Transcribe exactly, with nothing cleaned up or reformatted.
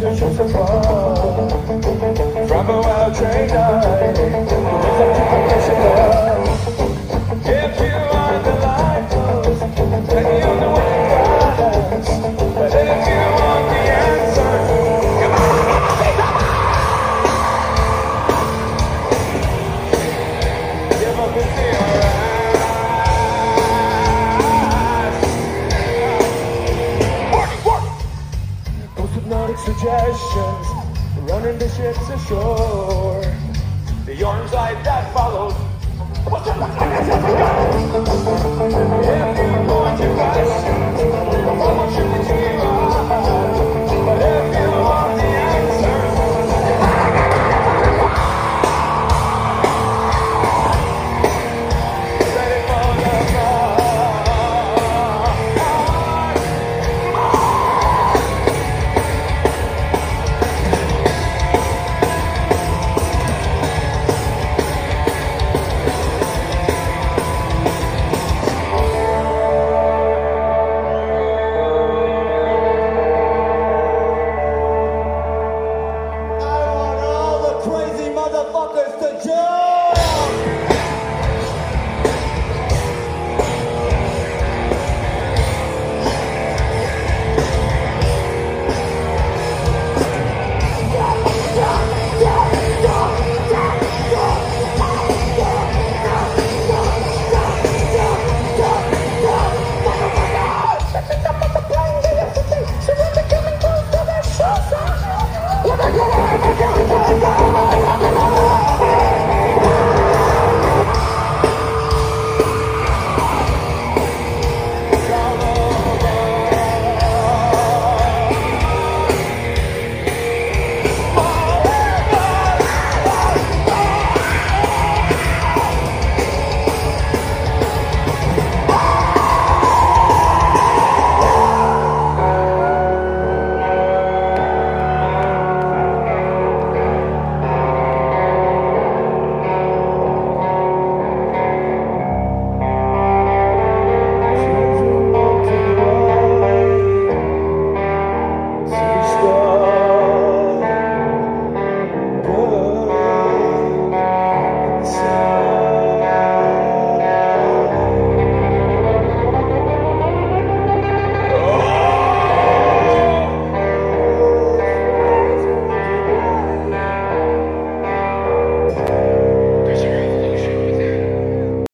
the ships above. From a well-trained eye, it's up to professional. If you are the lightpost, then you know what you got. But if you want the answer, come on! Give up and see alright. Work, work! Those hypnotic suggestions, running the ships ashore. The orange light that follows. If you want your questions, what should we do?